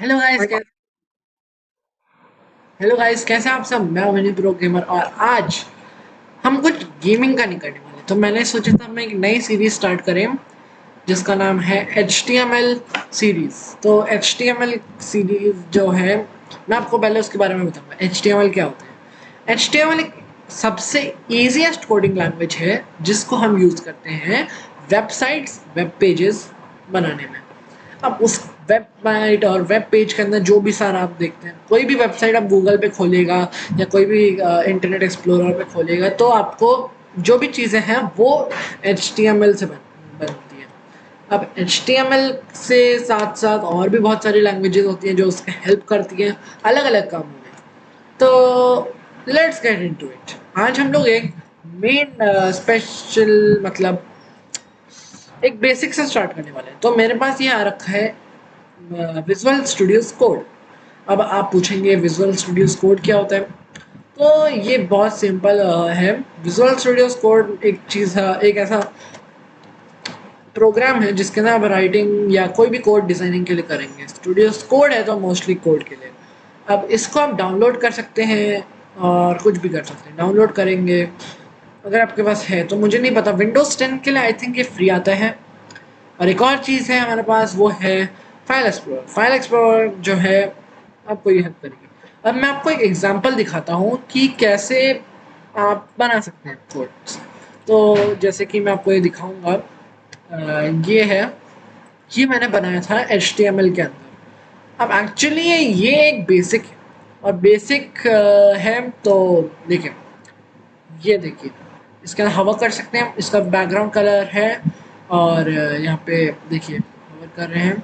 Hello guys कैसे hello guys कैसे हैं आप सब। मैं विनी प्रो गेमर और आज हम कुछ गेमिंग का नहीं करने वाले, तो मैंने सोचा था हम एक नई सीरीज स्टार्ट करें जिसका नाम है HTML सीरीज। तो HTML सीरीज जो है, मैं आपको पहले उसके बारे में बताऊंगा HTML क्या होता है। HTML एक सबसे इजीएस्ट कोडिंग लैंग्वेज है जिसको हम यूज करते हैं वेबसाइट्स वेब पेजेस बनाने में। अब उस वेबसाइट और वेब पेज के अंदर जो भी सारा आप देखते हैं, कोई भी वेबसाइट आप गूगल पे खोलेगा या कोई भी इंटरनेट एक्सप्लोरर पे खोलेगा, तो आपको जो भी चीज़ें हैं वो HTML से बनती है। अब HTML से साथ साथ और भी बहुत सारी लैंग्वेजेस होती हैं जो उसके हेल्प करती हैं अलग अलग कामों में। तो लेट्स गेट इनटू इट। आज हम लोग एक मेन स्पेशल मतलब एक बेसिक से स्टार्ट करने वाले हैं। तो मेरे पास ये आ रखा है विजुअल स्टूडियोज कोड। अब आप पूछेंगे विजुअल स्टूडियोज कोड क्या होता है, तो ये बहुत सिंपल है। विजुअल स्टूडियोज कोड एक चीज़ है, एक ऐसा प्रोग्राम है जिसके अंदर आप राइटिंग या कोई भी कोड डिजाइनिंग के लिए करेंगे। स्टूडियोज कोड है तो मोस्टली कोड के लिए। अब इसको आप डाउनलोड कर सकते हैं और कुछ भी कर सकते हैं। डाउनलोड करेंगे अगर आपके पास है, तो मुझे नहीं पता, विंडोज 10 के लिए आई थिंक ये फ्री आता है। और एक और चीज़ है हमारे पास, वो है फाइल एक्सप्लोरर। फाइल एक्सप्लोरर जो है आपको ये हेल्प करेगी। अब मैं आपको एक एग्जांपल दिखाता हूँ कि कैसे आप बना सकते हैं कोड्स। तो जैसे कि मैं आपको ये दिखाऊंगा, ये है, ये मैंने बनाया था HTML के अंदर। अब एक्चुअली ये एक बेसिक है और बेसिक है। तो देखिए, ये देखिए, इसके अंदर हवा कर सकते हैं, इसका बैकग्राउंड कलर है। और यहाँ पे देखिए हवर कर रहे हैं,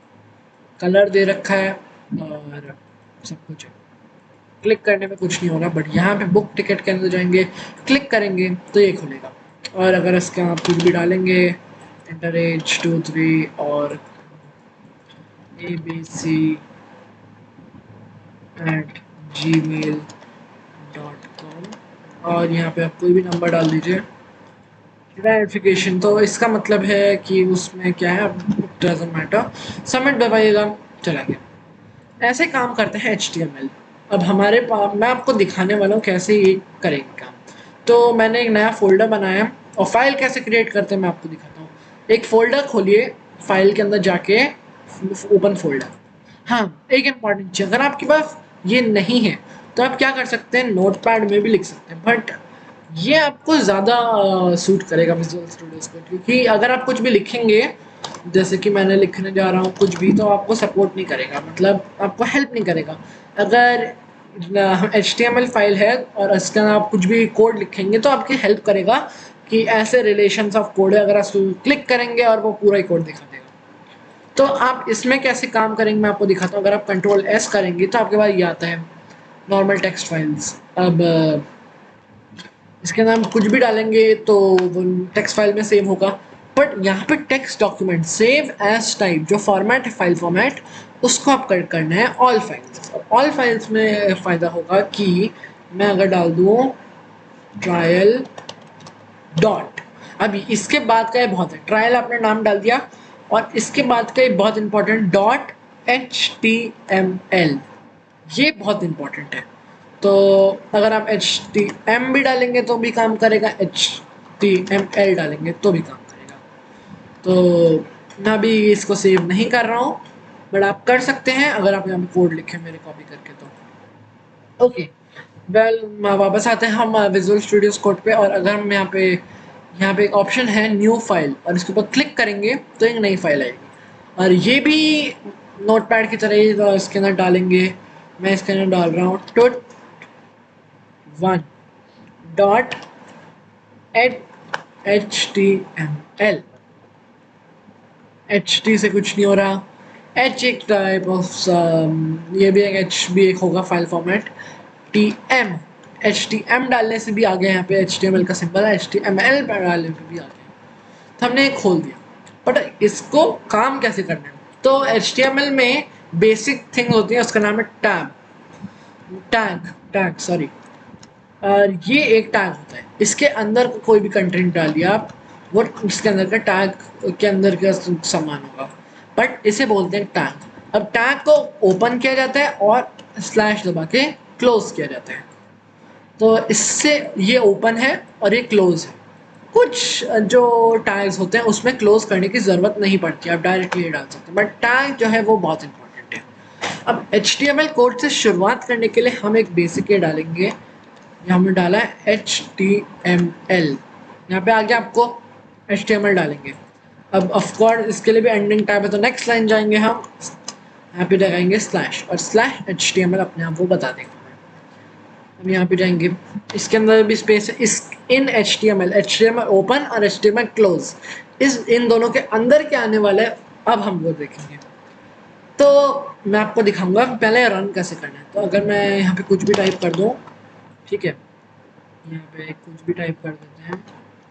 कलर दे रखा है और सब कुछ है। क्लिक करने में कुछ नहीं हो रहा, बट यहाँ पे बुक टिकट के अंदर जाएंगे, क्लिक करेंगे तो ये खुलेगा। और अगर इसका आप कुछ भी डालेंगे, एंटर एज 23 और abc@gmail.com, और यहाँ पे आप कोई भी नंबर डाल दीजिए। वेरिफिकेशन, तो इसका मतलब है कि उसमें क्या है, अब डजंट मैटर, सबमिट दबाइएगा, चला गया। ऐसे काम करते हैं HTML। अब हमारे पास मैं आपको दिखाने वाला हूँ कैसे ये करेंगे काम। तो मैंने एक नया फोल्डर बनाया और फाइल कैसे क्रिएट करते हैं मैं आपको दिखाता हूँ। एक फोल्डर खोलिए, फाइल के अंदर जाके ओपन फोल्डर। हाँ, एक इम्पॉर्टेंट चीज़, अगर आपके पास ये नहीं है तो आप क्या कर सकते हैं, नोटपैड में भी लिख सकते हैं, बट ये आपको ज़्यादा सूट करेगा विजुअल स्टूडियोज को, क्योंकि अगर आप कुछ भी लिखेंगे, जैसे कि मैंने लिखने जा रहा हूँ कुछ भी, तो आपको सपोर्ट नहीं करेगा, मतलब आपको हेल्प नहीं करेगा। अगर HTML फाइल है और इसके अंदर आप कुछ भी कोड लिखेंगे तो आपकी हेल्प करेगा कि ऐसे रिलेशंस ऑफ कोड है, अगर आप क्लिक करेंगे और वो पूरा ही कोड दिखा देगा। तो आप इसमें कैसे काम करेंगे मैं आपको दिखाता हूँ। अगर आप Ctrl+S करेंगे तो आपके पास ये आता है नॉर्मल टेक्स्ट फाइल्स। अब इसके अंदर हम कुछ भी डालेंगे तो वो टेक्स्ट फाइल में सेव होगा, बट यहाँ पे text document save as type जो फॉर्मेट है, फाइल फॉर्मेट, उसको आप कट करना है ऑल फाइल्स। ऑल फाइल्स में फ़ायदा होगा कि मैं अगर डाल दूँ ट्रायल डॉट, अभी इसके बाद का ये बहुत है, ट्रायल आपने नाम डाल दिया और इसके बाद का ये बहुत इंपॉर्टेंट डॉट HTML, ये बहुत इंपॉर्टेंट है। तो अगर आप HTM भी डालेंगे तो भी काम करेगा, HTML डालेंगे तो भी काम करेगा। तो मैं अभी इसको सेव नहीं कर रहा हूँ, बट आप कर सकते हैं अगर आप यहाँ पे कोड लिखें मेरे कॉपी करके तो। ओके, वेल वापस आते हैं हम विजुअल स्टूडियोज कोड पे। और अगर हम यहाँ पे एक ऑप्शन है न्यू फाइल, और इसके ऊपर क्लिक करेंगे तो एक नई फाइल आएगी। और ये भी नोटपैड की तरह ही इसके अंदर डालेंगे। मैं इसके अंदर डाल रहा हूँ tut1 डॉट HTML। HT से कुछ नहीं हो रहा, H एक टाइप ऑफ, ये भी एक H भी एक होगा फाइल फॉर्मेट। TM, HTM डालने से भी आ गया, यहाँ पे HTML का सिंबल है, HTML डालने पे भी आ गया। तो हमने खोल दिया, बट इसको काम कैसे करना है। तो HTML में बेसिक थिंग होती है, उसका नाम है टैग सॉरी। और ये एक टैग होता है, इसके अंदर कोई भी कंटेंट डालिए आप, वो इसके अंदर का टैग के अंदर का सामान होगा, बट इसे बोलते हैं टैग। अब टैग को ओपन किया जाता है और स्लैश दबा के क्लोज किया जाता है। तो इससे ये ओपन है और ये क्लोज है। कुछ जो टैग्स होते हैं उसमें क्लोज करने की ज़रूरत नहीं पड़ती, आप डायरेक्टली ये डाल सकते हैं, बट टैग जो है वो बहुत इंपॉर्टेंट है। अब HTML कोड से शुरुआत करने के लिए हम एक बेसिक ये डालेंगे। यहाँ हमने डाला है HTML, यहाँ पे आगे आपको HTML डालेंगे। अब ऑफकोर्स इसके लिए भी एंडिंग टाइप है, तो नेक्स्ट लाइन जाएंगे हम, यहाँ पे लगाएंगे स्लैश और स्लैश HTML अपने आप वो बता देगा। हम यहाँ पे जाएंगे, इसके अंदर भी स्पेस है, इस इन HTML ओपन और HTML क्लोज, इन दोनों के अंदर क्या आने वाला है अब हम वो देखेंगे। तो मैं आपको दिखाऊंगा पहले रन कैसे करना है। तो अगर मैं यहाँ पे कुछ भी टाइप कर दूँ, ठीक है, यहाँ पे कुछ भी टाइप कर देते हैं,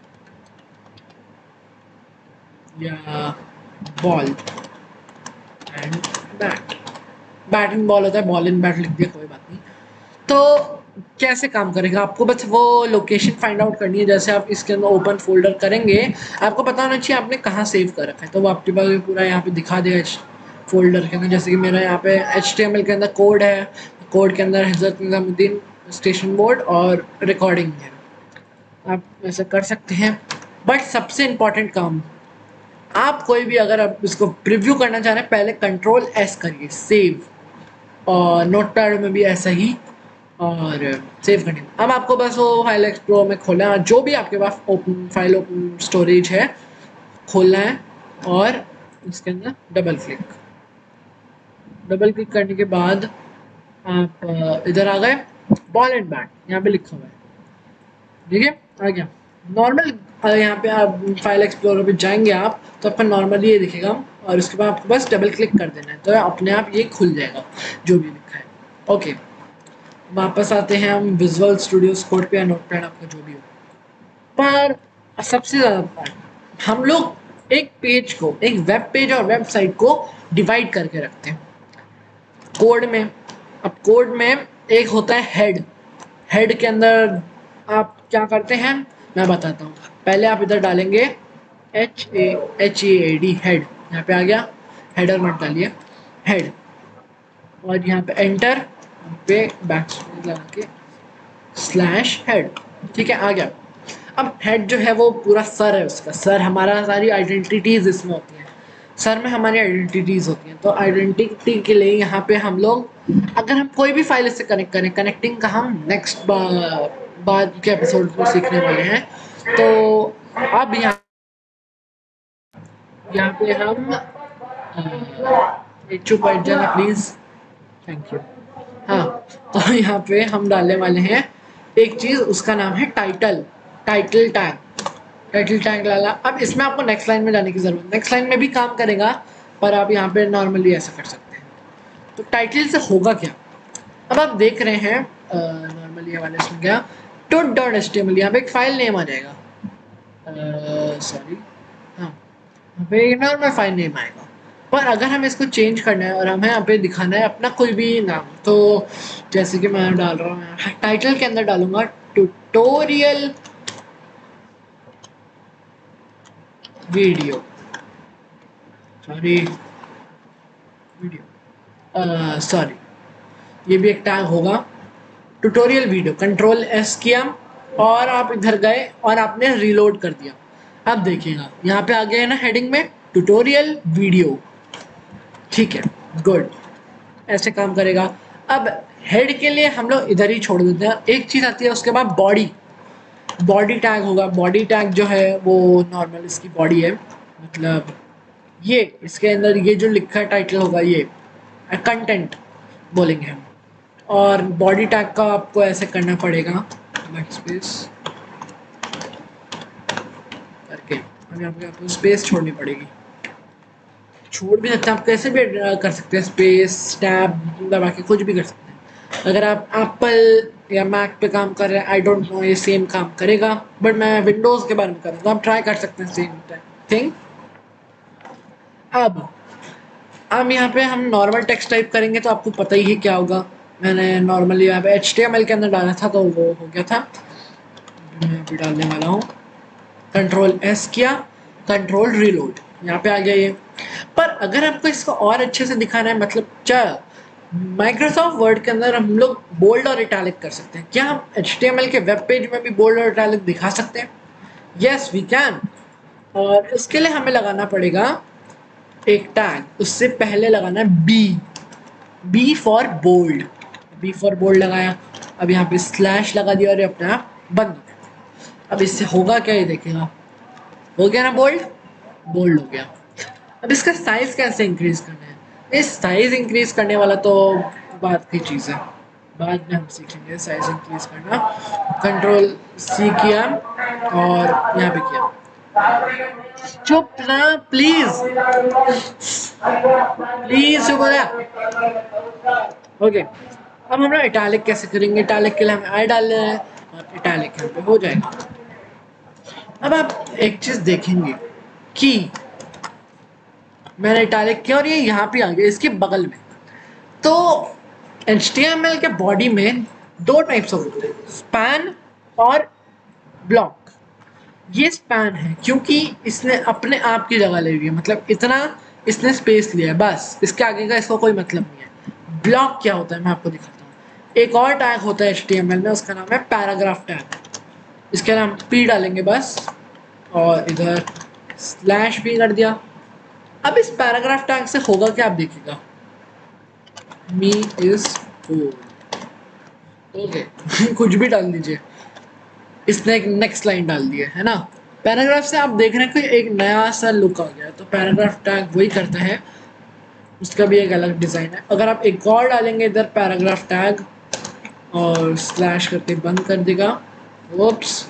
या ball and bat, bat and ball होता है, बॉल एंड बैट लिख दिया, कोई बात नहीं। तो कैसे काम करेगा, आपको बस वो लोकेशन फाइंड आउट करनी है। जैसे आप इसके अंदर ओपन फोल्डर करेंगे, आपको पता होना चाहिए आपने कहाँ सेव कर रखा है, तो वो आपके पास पूरा यहाँ पे दिखा देगा फोल्डर के अंदर। जैसे कि मेरा यहाँ पे HTML के अंदर कोड है, कोड के अंदर हज़रत निज़ामुद्दीन स्टेशन बोर्ड और रिकॉर्डिंग है, आप ऐसा कर सकते हैं। बट सबसे इम्पॉर्टेंट काम, आप कोई भी अगर आप इसको प्रिव्यू करना चाह रहे हैं, पहले Ctrl+S करिए सेव, और नोटपैड में भी ऐसा ही, और सेव करने। अब आपको बस वो फाइल एक्सप्लोर में खोलना है, जो भी आपके पास ओपन फाइल ओपन स्टोरेज है खोलना है, और इसके अंदर डबल क्लिक करने के बाद आप इधर आ गए, बॉल एंड बैट यहाँ पे लिखा हुआ है, ठीक है, आ गया नॉर्मल। यहाँ पे आप फाइल एक्सप्लोरर पे जाएंगे आप, तो आपका नॉर्मली ये दिखेगा, और उसके बाद आपको बस डबल क्लिक कर देना है, तो अपने आप ये खुल जाएगा जो भी लिखा है। ओके, वापस आते हैं हम विजुअल स्टूडियो कोड पे या नोटपैड, आपका जो भी हो। पर सबसे ज़्यादा पार्ट, हम लोग एक पेज को, एक वेब पेज और वेबसाइट को डिवाइड करके रखते हैं कोड में। अब कोड में एक होता है हेड, हेड के अंदर आप क्या करते हैं मैं बताता हूँ। पहले आप इधर डालेंगे HAD हेड, यहाँ पे आ गया, हेडर मत डालिए, हेड, और यहाँ पे एंटर पे बैक लगा के स्लैश हेड, ठीक है, आ गया। अब हेड जो है वो पूरा सर है, उसका सर, हमारा सारी आइडेंटिटीज इसमें होती हैं, सर में हमारी आइडेंटिटीज होती हैं। तो आइडेंटिटी के लिए यहाँ पे हम लोग, अगर हम कोई भी फाइल इससे कनेक्ट करें, कनेक्टिंग का हम नेक्स्ट बाद के एपिसोड में सीखने वाले हैं। तो अब यहाँ पे हम एक चुप बैठ जाना प्लीज, थैंक यू। हाँ, तो यहाँ पे हम डालने वाले हैं एक चीज़, उसका नाम है टाइटल टैग डाला। अब इसमें आपको नेक्स्ट लाइन में जाने की ज़रूरत, नेक्स्ट लाइन में भी काम करेगा, पर आप यहाँ पे नॉर्मली ऐसा कर सकते हैं। तो टाइटल से होगा क्या, अब आप देख रहे हैं नॉर्मली वाले इसमें क्या, tut.html, यहाँ पे एक फाइल नेम आ जाएगा, सॉरी, हाँ, यहाँ पे नॉर्मल फाइल नेम आएगा। पर अगर हमें इसको चेंज करना है और हमें यहाँ पे दिखाना है अपना कोई भी नाम, तो जैसे कि मैं डाल रहा हूँ, टाइटल के अंदर डालूंगा ट्यूटोरियल वीडियो, सॉरी, ये भी एक टैग होगा, ट्यूटोरियल वीडियो, Ctrl+S किया और आप इधर गए और आपने रीलोड कर दिया। अब देखिएगा यहाँ पे आ गया है ना हेडिंग में ट्यूटोरियल वीडियो, ठीक है, गुड, ऐसे काम करेगा। अब हेड के लिए हम लोग इधर ही छोड़ देते हैं, एक चीज़ आती है उसके बाद बॉडी टैग होगा। बॉडी टैग जो है वो नॉर्मल इसकी बॉडी है, मतलब ये इसके अंदर ये जो लिखा है टाइटल होगा, ये कंटेंट बोलेंगे हम। और बॉडी टैग का आपको ऐसे करना पड़ेगा, बैकस्पेस करके, और यहाँ पे आपको स्पेस छोड़नी पड़ेगी, छोड़ भी सकते हैं आप, कैसे भी कर सकते हैं, स्पेस टैब दबा के कुछ भी कर सकते हैं। अगर आप एप्पल या मैक पे काम कर रहे हैं, आई डोंट नो ये सेम काम करेगा, बट मैं विंडोज़ के बारे में कर रहा हूँ, तो आप ट्राई कर सकते हैं सेम थिंग। अब यहाँ पे हम नॉर्मल टेक्स्ट टाइप करेंगे, तो आपको पता ही है क्या होगा। मैंने नॉर्मली यहाँ पे HTML के अंदर डाला था, तो वो हो गया था, मैं भी डालने वाला हूँ, Ctrl+S किया, कंट्रोल रीलोड, यहाँ पे आ गया ये। पर अगर आपको इसको और अच्छे से दिखाना है, मतलब क्या माइक्रोसॉफ्ट वर्ड के अंदर हम लोग बोल्ड और इटैलिक कर सकते हैं, क्या हम HTML के वेब पेज में भी बोल्ड और इटैलिक दिखा सकते हैं? Yes we can. और इसके लिए हमें लगाना पड़ेगा एक टैग, उससे पहले लगाना है B for bold. B for bold लगाया, अब यहाँ पे स्लैश लगा दिया और ये अपने आप बंद हो गया। अब इससे होगा क्या, ये देखेगा, हो गया ना बोल्ड, बोल्ड हो गया। अब इसका साइज कैसे इंक्रीज करना है? इस साइज इंक्रीज करने वाला तो बात की चीज़ है, बाद में हम सीखेंगे साइज इंक्रीज करना। कंट्रोल C किया और यहाँ पे किया। चुप ना प्लीज, प्लीज चुप हो जा। ओके, अब हम लोग इटैलिक कैसे करेंगे? इटैलिक के लिए हमें आई डाल लेना है और इटैलिक यहाँ पे हो जाएगा। अब आप एक चीज देखेंगे कि मैंने इटैलिक किया और ये यहाँ पे आ गया इसके बगल में। तो HTML के बॉडी में दो टाइप्स ऑफ होते हैं, स्पैन और ब्लॉक। ये स्पैन है क्योंकि इसने अपने आप की जगह ले ली है, मतलब इतना इसने स्पेस लिया है, बस इसके आगे का इसको कोई मतलब नहीं है। ब्लॉक क्या होता है मैं आपको दिखाता हूँ। एक और टैग होता है HTML में, उसका नाम है पैराग्राफ टैग। इसके नाम P डालेंगे बस और इधर स्लैश भी कर दिया। अब इस पैराग्राफ टैग से होगा क्या, आप देखिएगा, मी इज फूल, ओके कुछ भी डाल दीजिए। इसने एक नेक्स्ट लाइन डाल दी है ना। पैराग्राफ से आप देख रहे हैं कि एक नया सा लुक आ गया। तो पैराग्राफ टैग वही करता है, उसका भी एक अलग डिज़ाइन है। अगर आप एक और डालेंगे इधर पैराग्राफ टैग और स्लैश करके बंद कर देगा, ओप्स,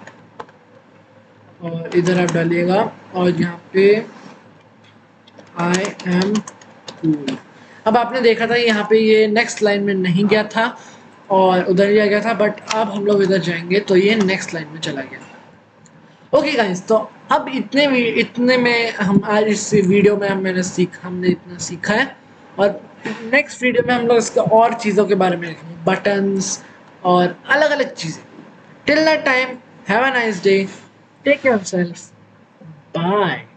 और इधर आप डालिएगा और यहाँ पे आई एम कूल। अब आपने देखा था यहाँ पे ये नेक्स्ट लाइन में नहीं गया था और उधर ही आ गया था, बट अब हम लोग इधर जाएंगे तो ये नेक्स्ट लाइन में चला गया। ओके गाइस, तो अब इतने में हम आज इस वीडियो में हमने इतना सीखा है। और नेक्स्ट वीडियो में हम लोग इसके और चीज़ों के बारे में देखेंगे, बटन्स और अलग अलग चीज़ें। Till that time, have a nice day, take care of yourself, bye.